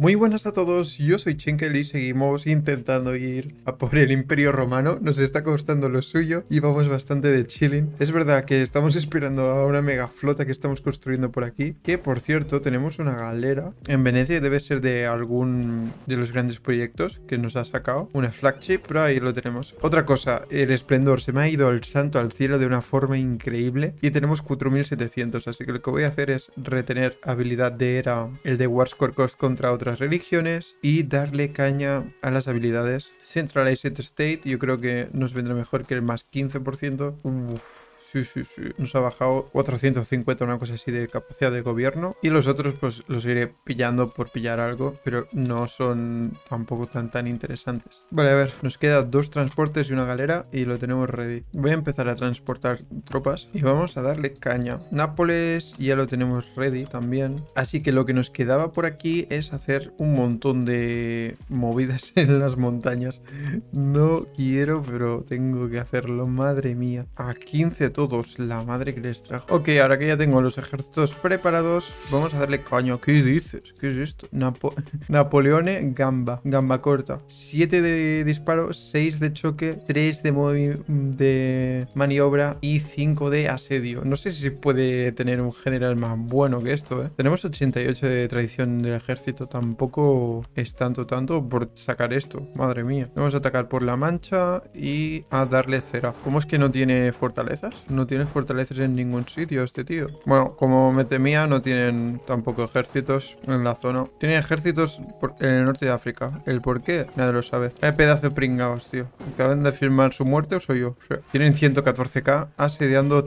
Muy buenas a todos, yo soy Chenkel y seguimos intentando ir a por el Imperio Romano. Nos está costando lo suyo y vamos bastante de chilling. Es verdad que estamos esperando a una mega flota que estamos construyendo por aquí. Que por cierto, tenemos una galera en Venecia y debe ser de algún de los grandes proyectos que nos ha sacado. Una flagship, pero ahí lo tenemos. Otra cosa, el esplendor se me ha ido el santo al cielo de una forma increíble. Y tenemos 4700, así que lo que voy a hacer es retener habilidad de era el de Warscore Cost contra otras religiones y darle caña a las habilidades. Centralized State yo creo que nos vendrá mejor que el más 15%. Sí. Nos ha bajado 450, una cosa así de capacidad de gobierno. Y los otros pues los iré pillando por pillar algo, pero no son tampoco tan interesantes. Vale, a ver, nos quedan 2 transportes y una galera y lo tenemos ready. Voy a empezar a transportar tropas y vamos a darle caña. Nápoles ya lo tenemos ready también. Así que lo que nos quedaba por aquí es hacer un montón de movidas en las montañas. No quiero, pero tengo que hacerlo, madre mía. A 15 todos, la madre que les trajo. Ok, ahora que ya tengo los ejércitos preparados, vamos a darle caña. ¿Qué dices? ¿Qué es esto? Napoleone Gamba. Gamba corta. 7 de disparo, 6 de choque, 3 de maniobra y 5 de asedio. No sé si se puede tener un general más bueno que esto, ¿eh? Tenemos 88 de tradición del ejército. Tampoco es tanto por sacar esto. Madre mía. Vamos a atacar por la Mancha y a darle cera. ¿Cómo es que no tiene fortalezas? No tiene fortalezas en ningún sitio este tío. Bueno, como me temía, no tienen tampoco ejércitos en la zona. Tienen ejércitos en el norte de África. ¿El por qué? Nadie lo sabe. Hay pedazo de pringados, tío. ¿Acaban de firmar su muerte o soy yo? O sea, tienen 114k asediando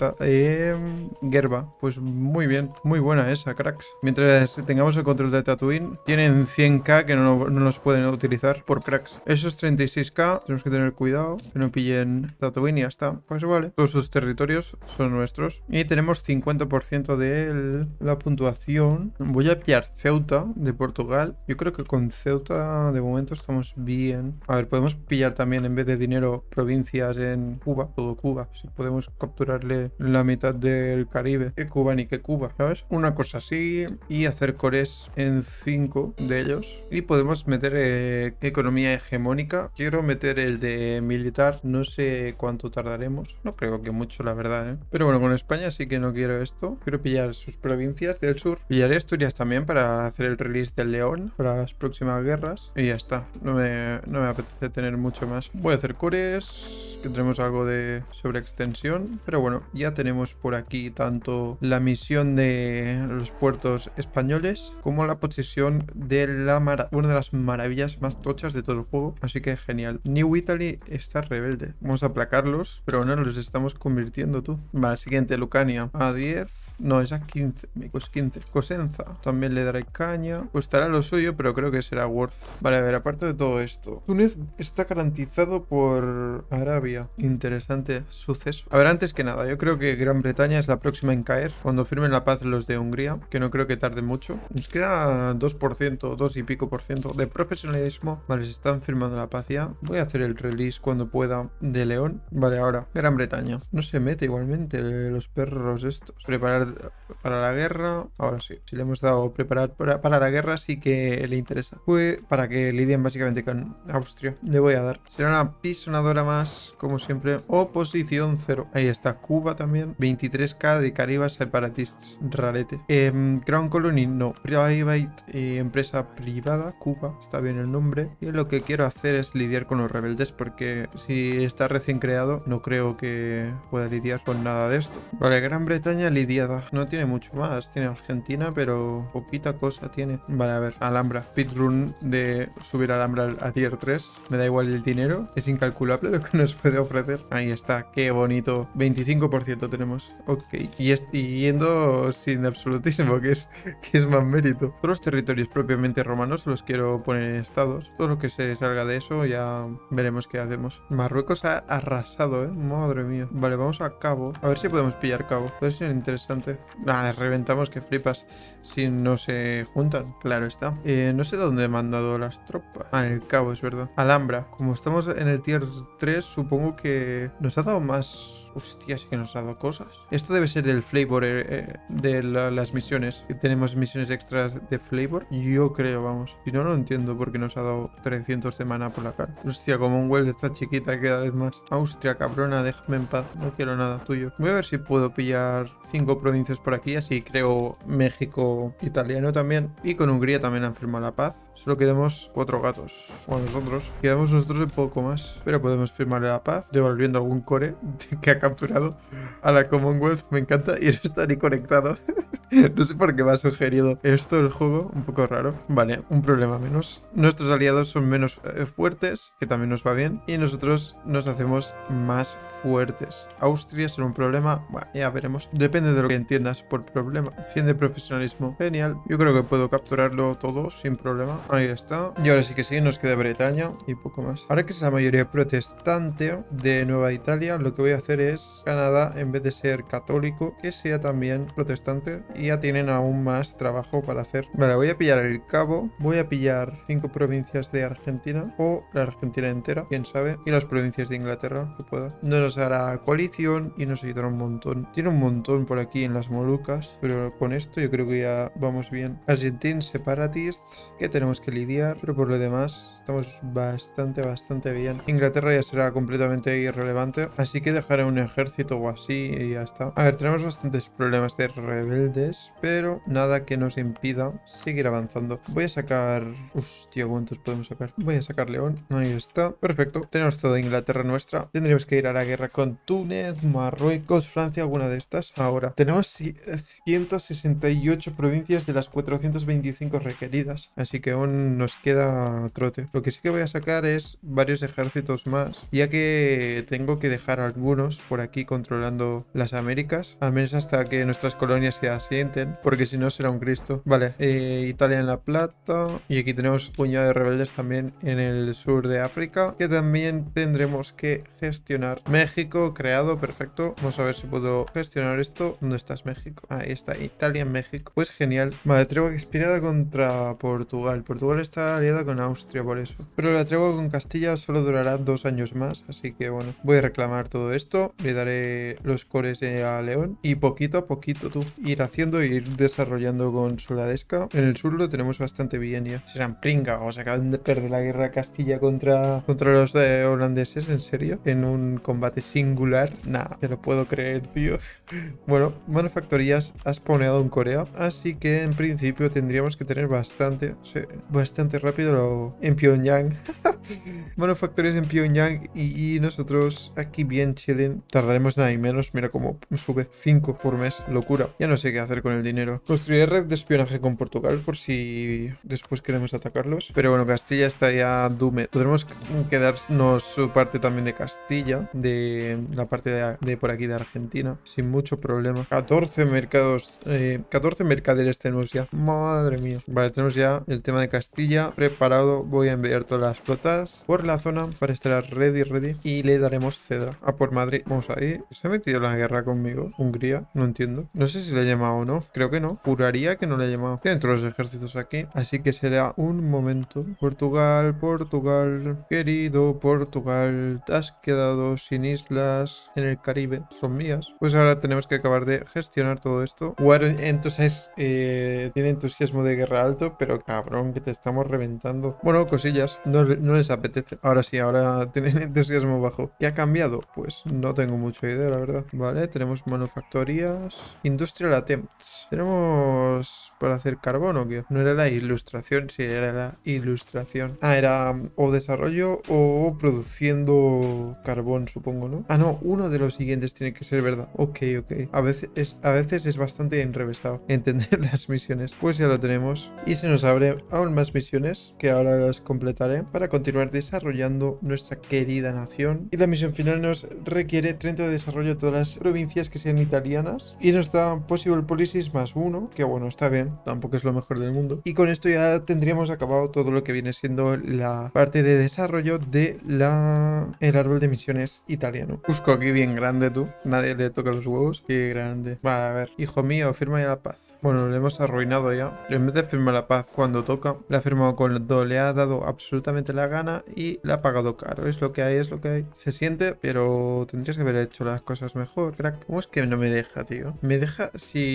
Gerba. Pues muy bien. Muy buena esa, cracks. Mientras tengamos el control de Tatooine, tienen 100k que no nos pueden utilizar por cracks. Esos 36k tenemos que tener cuidado que no pillen Tatooine y ya está. Pues vale. Todos sus territorios son nuestros. Y tenemos 50% de la puntuación. Voy a pillar Ceuta de Portugal. Yo creo que con Ceuta de momento estamos bien. A ver, podemos pillar también en vez de dinero provincias en Cuba. Todo Cuba. Si podemos capturarle la mitad del Caribe. Que Cuba ni que Cuba, ¿sabes? Una cosa así. Y hacer cores en 5 de ellos. Y podemos meter economía hegemónica. Quiero meter el de militar. No sé cuánto tardaremos. No creo que mucho, la verdad, ¿eh? Pero bueno, con España sí que no quiero esto. Quiero pillar sus provincias del sur. Pillaré Asturias también para hacer el release del León para las próximas guerras. Y ya está. No me apetece tener mucho más. Voy a hacer cores. Que tenemos algo de sobreextensión. Pero bueno, ya tenemos por aquí tanto la misión de los puertos españoles como la posesión de una de las maravillas más tochas de todo el juego. Así que genial. New Italy está rebelde. Vamos a aplacarlos, pero no los estamos convirtiendo tú. Vale, siguiente, Lucania. A 10. No, es a 15. Pues 15. Cosenza. También le daré caña. Costará lo suyo, pero creo que será worth. Vale, a ver, aparte de todo esto. Túnez está garantizado por Arabia. Interesante suceso. A ver, antes que nada, yo creo que Gran Bretaña es la próxima en caer cuando firmen la paz los de Hungría, que no creo que tarde mucho. Nos queda 2%, 2 y pico por ciento de profesionalismo. Vale, se están firmando la paz ya. Voy a hacer el release cuando pueda de León. Vale, ahora, Gran Bretaña. No se mete igualmente los perros estos. Preparar para la guerra. Ahora sí. Si le hemos dado preparar para la guerra, sí que le interesa. Fue para que lidien básicamente con Austria. Le voy a dar. Será una pisonadora más, como siempre. Oposición 0. Ahí está. Cuba también. 23k de Caribas Separatists. Rarete. Crown Colony, no. Private, empresa privada. Cuba. Está bien el nombre. Y lo que quiero hacer es lidiar con los rebeldes, porque si está recién creado, no creo que pueda lidiar con nada de esto. Vale, Gran Bretaña lidiada. No tiene mucho más. Tiene Argentina, pero poquita cosa tiene. Vale, a ver. Alhambra. Speedrun de subir Alhambra a tier 3. Me da igual el dinero. Es incalculable lo que nos puede ofrecer. Ahí está. Qué bonito. 25% tenemos. Ok. Y yendo sin absolutismo, que es más mérito. Todos los territorios propiamente romanos los quiero poner en estados. Todo lo que se salga de eso ya veremos qué hacemos. Marruecos ha arrasado, madre mía. Vale, vamos a Cabo. A ver si podemos pillar Cabo. Puede ser interesante. Les reventamos que flipas si no se juntan. Claro está. No sé dónde he mandado las tropas. En el Cabo, es verdad. Alhambra. Como estamos en el tier 3, supongo que nos ha dado más Hostia, sí que nos ha dado cosas. Esto debe ser del flavor de las misiones. Que tenemos misiones extras de flavor. Yo creo, vamos. Si no, no entiendo por qué nos ha dado 300 de mana por la cara. Hostia, Commonwealth está chiquita cada vez más. Austria, cabrona, déjame en paz. No quiero nada tuyo. Voy a ver si puedo pillar 5 provincias por aquí. Así creo México, italiano también. Y con Hungría también han firmado la paz. Solo quedamos 4 gatos. O nosotros. Quedamos nosotros un poco más. Pero podemos firmarle la paz. Devolviendo algún core que ha capturado a la Commonwealth. Me encanta. Y no está ni conectado. No sé por qué me ha sugerido esto el juego, un poco raro. Vale, un problema menos. Nuestros aliados son menos fuertes, que también nos va bien. Y nosotros nos hacemos más fuertes. Austria será un problema. Bueno, ya veremos. Depende de lo que entiendas por problema. 100 de profesionalismo. Genial. Yo creo que puedo capturarlo todo sin problema. Ahí está. Y ahora sí que sí, nos queda Bretaña y poco más. Ahora que es la mayoría protestante de Nueva Italia, lo que voy a hacer es Canadá, en vez de ser católico, que sea también protestante. Y ya tienen aún más trabajo para hacer. Vale, voy a pillar el Cabo. Voy a pillar 5 provincias de Argentina. O la Argentina entera, quién sabe. Y las provincias de Inglaterra, que pueda. No nos hará coalición y nos ayudará un montón. Tiene un montón por aquí en las Molucas. Pero con esto yo creo que ya vamos bien. Argentine Separatists, que tenemos que lidiar. Pero por lo demás estamos bastante bien. Inglaterra ya será completamente irrelevante. Así que dejaré un ejército o así y ya está. A ver, tenemos bastantes problemas de rebeldes, pero nada que nos impida seguir avanzando. Voy a sacar... Hostia, ¿cuántos podemos sacar? Voy a sacar León. Ahí está. Perfecto. Tenemos toda Inglaterra nuestra. Tendríamos que ir a la guerra con Túnez, Marruecos, Francia, alguna de estas. Ahora, tenemos 168 provincias de las 425 requeridas. Así que aún nos queda trote. Lo que sí que voy a sacar es varios ejércitos más, ya que tengo que dejar algunos por aquí controlando las Américas, al menos hasta que nuestras colonias se asienten, porque si no será un Cristo. Vale, Italia en La Plata, y aquí tenemos puñado de rebeldes también en el sur de África, que también tendremos que gestionar. México creado, perfecto. Vamos a ver si puedo gestionar esto. ¿Dónde estás, México? Ahí está, Italia en México. Pues genial. Vale, tregua expirada contra Portugal. Portugal está aliada con Austria por eso. Pero la tregua con Castilla solo durará 2 años más, así que bueno, voy a reclamar todo esto. Le daré los cores a León y poquito a poquito tú ir haciendo e ir desarrollando con soldadesca. En el sur lo tenemos bastante bien ya. Serán pringados, acaban de perder la guerra Castilla contra los holandeses, ¿en serio? En un combate singular. Nah, te lo puedo creer, tío. Bueno, manufactorías has spawneado en Corea, así que en principio tendríamos que tener bastante rápido en Pyongyang. Manufactorías en Pyongyang y nosotros aquí bien chilling. Tardaremos nada y menos. Mira cómo sube 5 por mes. Locura. Ya no sé qué hacer con el dinero. Construiré red de espionaje con Portugal por si después queremos atacarlos. Pero bueno, Castilla está ya doomed. Podremos quedarnos su parte también de Castilla. De la parte de por aquí de Argentina. Sin mucho problema. 14 mercados. 14 mercaderes tenemos ya. Madre mía. Vale, tenemos ya el tema de Castilla preparado. Voy a enviar todas las flotas por la zona para estar ready. Y le daremos cedra a por Madrid. Vamos ahí. ¿Se ha metido en la guerra conmigo? Hungría. No entiendo. No sé si le he llamado o no. Creo que no. Juraría que no le he llamado. Tienen todos los ejércitos aquí. Así que será un momento. Portugal. Querido Portugal. Te has quedado sin islas en el Caribe. Son mías. Pues ahora tenemos que acabar de gestionar todo esto. War entonces tiene entusiasmo de guerra alto, pero cabrón, que te estamos reventando. Bueno, cosillas. No les apetece. Ahora sí, ahora tienen entusiasmo bajo. ¿Qué ha cambiado? Pues no tengo mucha idea, la verdad. Vale, tenemos manufactorías. Industrial attempts. Tenemos para hacer carbón o qué. No era la ilustración, sí, era la ilustración. Ah, era o desarrollo o produciendo carbón, supongo, ¿no? Ah, no, uno de los siguientes tiene que ser verdad. Ok. A veces es bastante enrevesado entender las misiones. Pues ya lo tenemos. Y se nos abre aún más misiones que ahora las completaré para continuar desarrollando nuestra querida nación. Y la misión final nos requiere 30 de desarrollo de todas las provincias que sean italianas. Y nos da Possible Policies +1, que bueno, está bien. Tampoco es lo mejor del mundo. Y con esto ya tendríamos acabado todo lo que viene siendo la parte de desarrollo de el árbol de misiones italiano. Cusco aquí bien grande, tú. Nadie le toca los huevos. Qué grande. Vale, a ver. Hijo mío, firma ya la paz. Bueno, le hemos arruinado ya. En vez de firmar la paz cuando toca, la ha firmado cuando le ha dado absolutamente la gana. gana y le ha pagado caro. Es lo que hay, es lo que hay. Se siente, pero tendrías que haber hecho las cosas mejor, crack. ¿Cómo es que no me deja, tío? Me deja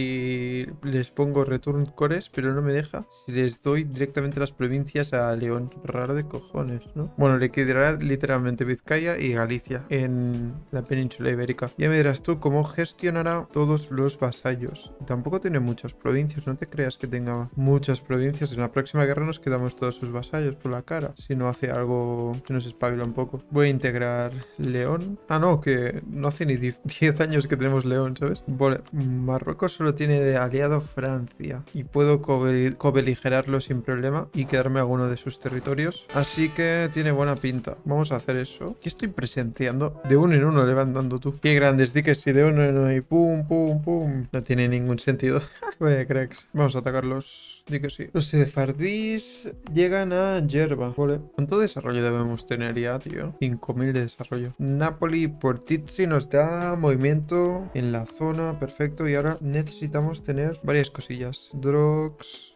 si les pongo return cores, pero no me deja si les doy directamente las provincias a León. Raro de cojones, ¿no? Bueno, le quedará literalmente Vizcaya y Galicia en la península ibérica. Ya me dirás tú cómo gestionará todos los vasallos. Tampoco tiene muchas provincias, no te creas que tenga muchas provincias. En la próxima guerra nos quedamos todos sus vasallos por la cara. Si no hace algo que nos espabila un poco. Voy a integrar León. Ah, no, que no hace ni 10 años que tenemos León, ¿sabes? Vale, Marruecos solo tiene de aliado Francia. Y puedo cobeligerarlo sin problema y quedarme alguno de sus territorios. Así que tiene buena pinta. Vamos a hacer eso. ¿Qué estoy presenciando? De uno en uno le van dando tú. Qué grandes diques si de uno en uno y pum, pum, pum. No tiene ningún sentido. Vaya cracks. Vamos a atacarlos. Di que sí. Los sefardíes llegan a Yerba. Vale. ¿Cuánto desarrollo debemos tener ya, tío? 5000 de desarrollo. Napoli por Tizzi nos da movimiento en la zona. Perfecto. Y ahora necesitamos tener varias cosillas. Drogs,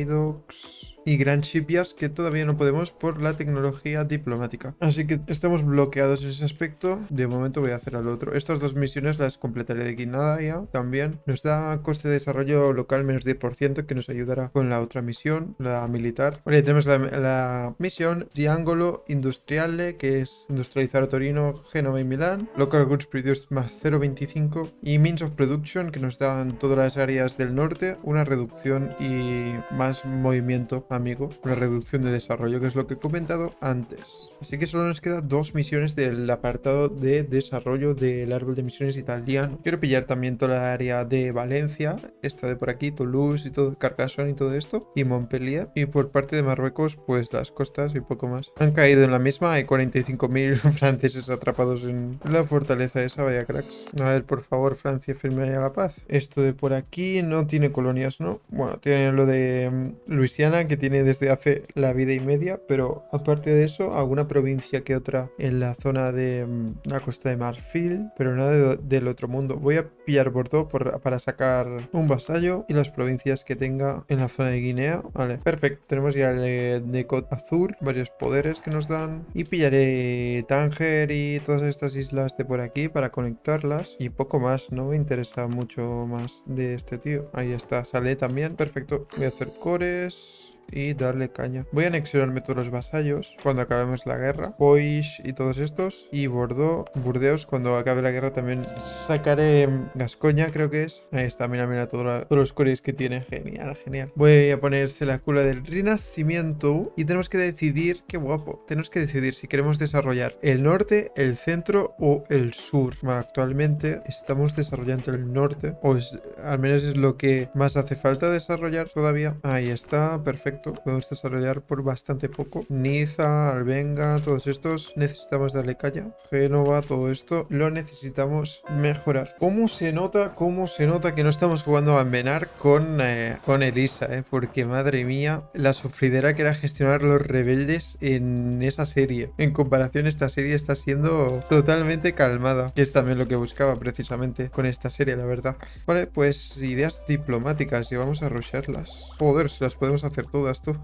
Drydogs y Grand Shipyards, que todavía no podemos por la tecnología diplomática. Así que estamos bloqueados en ese aspecto. De momento voy a hacer al otro. Estas dos misiones las completaré de aquí nada ya. También nos da coste de desarrollo local menos 10%, que nos ayudará con la otra misión, la militar. Vale, tenemos la misión Triángulo Industriale, que es industrializar a Torino, Génova y Milán. Local Goods Produced más 0,25. Y Means of Production, que nos dan todas las áreas del norte, una reducción y más movimiento, amigo. Una reducción de desarrollo, que es lo que he comentado antes. Así que solo nos quedan 2 misiones del apartado de desarrollo del árbol de misiones italiano. Quiero pillar también toda la área de Valencia, esta de por aquí, Toulouse y todo, Carcassonne y todo esto, y Montpellier. Y por parte de Marruecos, pues las costas y poco más. Han caído en la misma, hay 45.000 franceses atrapados en la fortaleza esa, vaya cracks. A ver, por favor, Francia, firme ahí a la paz. Esto de por aquí no tiene colonias, ¿no? Bueno, tiene lo de Luisiana, que tiene desde hace la vida y media, pero aparte de eso, alguna provincia que otra en la zona de la Costa de Marfil, pero nada del otro mundo. Voy a pillar Bordeaux para sacar un vasallo y las provincias que tenga en la zona de Guinea. Vale, perfecto. Tenemos ya el de Côte Azur, varios poderes que nos dan, y pillaré Tánger y todas estas islas de por aquí para conectarlas y poco más. No me interesa mucho más de este tío. Ahí está, sale también. Perfecto. Voy a hacer cores y darle caña. Voy a anexionarme todos los vasallos cuando acabemos la guerra. Foix y todos estos. Y Burdeos cuando acabe la guerra también sacaré Gascoña, creo que es. Ahí está, mira, mira todos los cores que tiene. Genial, genial. Voy a ponerse la cula del Renacimiento y tenemos que decidir, qué guapo, tenemos que decidir si queremos desarrollar el norte, el centro o el sur. Bueno, actualmente estamos desarrollando el norte, o al menos es lo que más hace falta desarrollar todavía. Ahí está, perfecto. Podemos desarrollar por bastante poco. Niza, Albenga, todos estos necesitamos darle caña. Génova, todo esto lo necesitamos mejorar. ¿Cómo se nota que no estamos jugando a envenar con Elisa, porque madre mía, la sufridera que era gestionar los rebeldes en esa serie. En comparación, esta serie está siendo totalmente calmada, que es también lo que buscaba precisamente con esta serie, la verdad. Vale, pues ideas diplomáticas y vamos a rusharlas. Joder, si las podemos hacer todas, tú.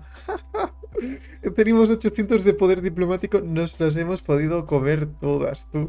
Tenemos 800 de poder diplomático, nos las hemos podido comer todas, tú.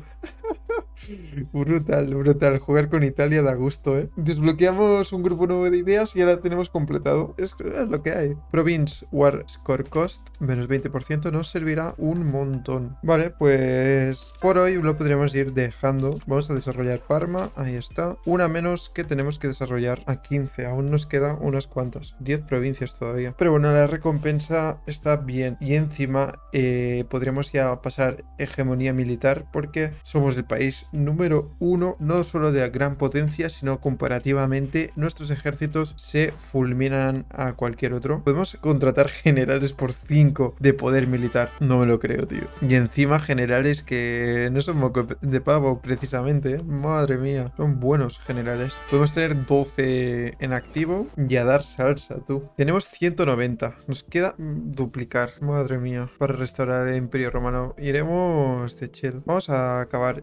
Brutal, brutal. Jugar con Italia da gusto, ¿eh? Desbloqueamos un grupo nuevo de ideas y ya la tenemos completado. Es lo que hay. Province War Score Cost, menos 20%, nos servirá un montón. Vale, pues por hoy lo podríamos ir dejando. Vamos a desarrollar Parma, ahí está. Una menos que tenemos que desarrollar a 15. Aún nos quedan unas cuantas. 10 provincias todavía. Pero bueno, la recompensa está bien. Y encima podríamos ya pasar hegemonía militar porque somos el país número 1, no solo de gran potencia, sino comparativamente nuestros ejércitos se fulminan a cualquier otro. Podemos contratar generales por 5 de poder militar. No me lo creo, tío. Y encima generales que no son moco de pavo, precisamente, ¿eh? Madre mía, son buenos generales. Podemos tener 12 en activo y a dar salsa, tú. Tenemos 190. Nos queda duplicar. Madre mía. Para restaurar el Imperio Romano. Iremos de chill. Vamos a acabar este episodio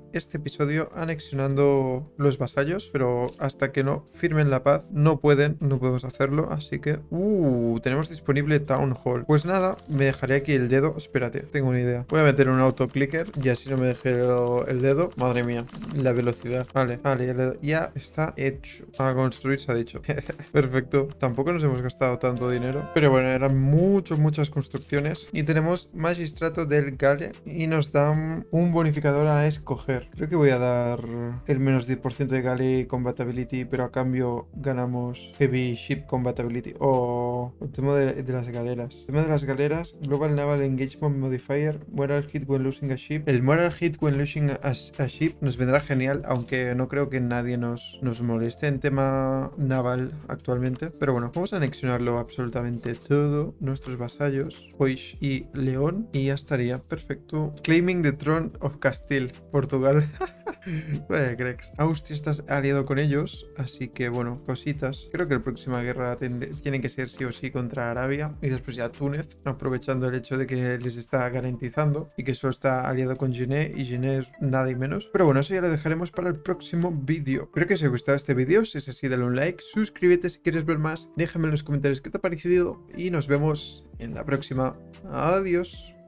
episodio anexionando los vasallos, pero hasta que no firmen la paz no podemos hacerlo, así que... tenemos disponible Town Hall. Pues nada, me dejaré aquí el dedo. Espérate, tengo una idea. Voy a meter un autoclicker y así no me deje el dedo. Madre mía, la velocidad. Vale, ya está hecho. A construir se ha dicho. Perfecto. Tampoco nos hemos gastado tanto dinero, pero bueno, eran muchas construcciones. Y tenemos Magistrato del Gale y nos dan un bonificador a escoger. Creo que voy a dar el menos 10% de Gale Combatability, pero a cambio ganamos Heavy Ship Compatibility. O el tema de las galeras. El tema de las galeras, Global Naval Engagement Modifier, Moral Hit when losing a ship. El Moral Hit when losing a ship nos vendrá genial, aunque no creo que nadie nos moleste en tema naval actualmente. Pero bueno, vamos a anexionarlo absolutamente todo. Nuestros vasallos, Foix y León. Y ya estaría, perfecto. Claiming the Throne of Castile, Portugal. Vaya cracks. Austria está aliado con ellos, así que bueno, cositas. Creo que la próxima guerra tiene que ser sí o sí contra Arabia y después ya Túnez, aprovechando el hecho de que les está garantizando y que solo está aliado con Guinea y Guinea es nada y menos. Pero bueno, eso ya lo dejaremos para el próximo vídeo. Espero que os haya gustado este vídeo. Si es así, dale un like, suscríbete si quieres ver más, déjame en los comentarios qué te ha parecido y nos vemos en la próxima. Adiós.